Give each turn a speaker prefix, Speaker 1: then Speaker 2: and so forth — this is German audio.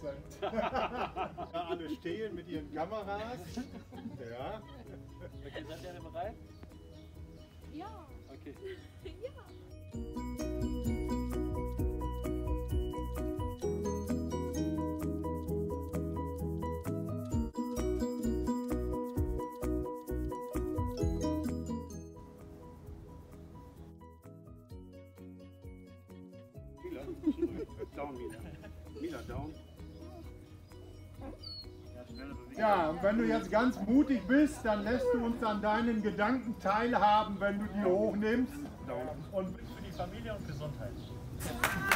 Speaker 1: Ja, alle stehen mit ihren Kameras. Ja.
Speaker 2: Okay, seid ihr alle bereit?
Speaker 3: Ja.
Speaker 2: Okay.
Speaker 3: Ja.
Speaker 1: Mila, zurück. Down, Mila. Mila, down. Ja, und wenn du jetzt ganz mutig bist, dann lässt du uns an deinen Gedanken teilhaben, wenn du die hochnimmst.
Speaker 2: Und für die Familie und Gesundheit.